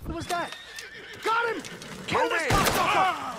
What was that? Got him! Kill this cocksucker!